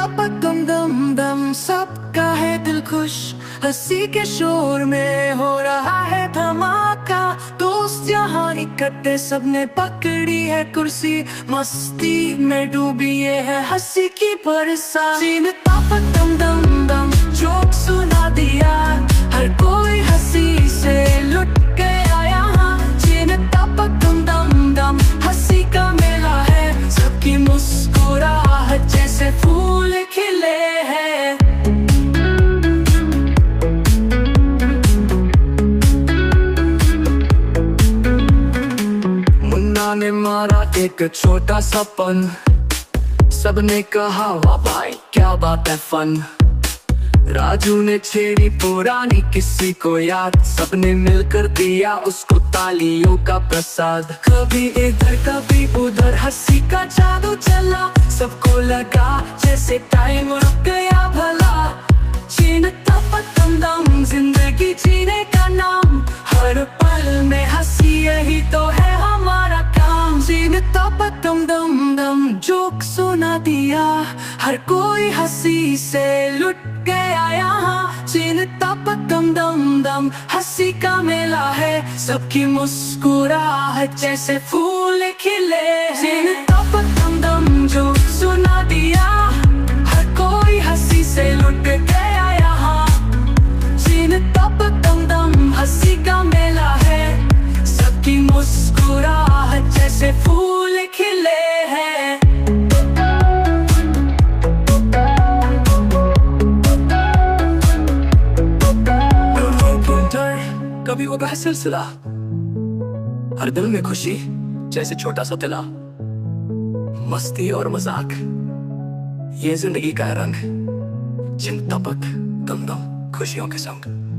टपक दम दम दम, सबका है दिल खुश, हंसी के शोर में हो रहा है धमाका। दोस्त यहाँ इकट्ठे, सबने पकड़ी है कुर्सी, मस्ती में डूबी ये है हंसी की बरसात। सीन टपक दम दम दम, जोक सुना दिया, हर कोई हंसी से लुट गया यहाँ। सीन टपक दम दम दम, हंसी का मेला है, सबकी मुस्कुराहट जैसे फूल खिले हैं। मुन्ना ने मारा एक छोटा सा पन, सबने कहा वाह भाई क्या बात है फन। राजू ने छेड़ी पुरानी किसी को याद, सबने मिलकर दिया उसको तालियों का प्रसाद। कभी इधर कभी उधर हंसी का जादू चला, सबको लगा जैसे टाइम रुक गया भला। चीन टपक दम दम, जिंदगी जीने का नाम, हर पल में हंसी यही तो है हमारा काम। चीन टपक दम दम दम, जोक सुना दिया, हर कोई हंसी से लुट गया यहाँ। चीन टपक दम दम दम, हंसी का मेला है, सबकी मुस्कुराहट जैसे फूल खिले। चीन टपक दम दम, जोक सुना दिया, हर कोई हंसी से लुट गया यहाँ। चीन टपक दम दम, हंसी का मेला है, सबकी मुस्कुराहट जैसे फूल खिले हैं। कभी होगा है सिलसिला, हर दिल में खुशी जैसे छोटा सा तिला। मस्ती और मजाक ये जिंदगी का रंग, चिन टपक दम दम खुशियों के संग।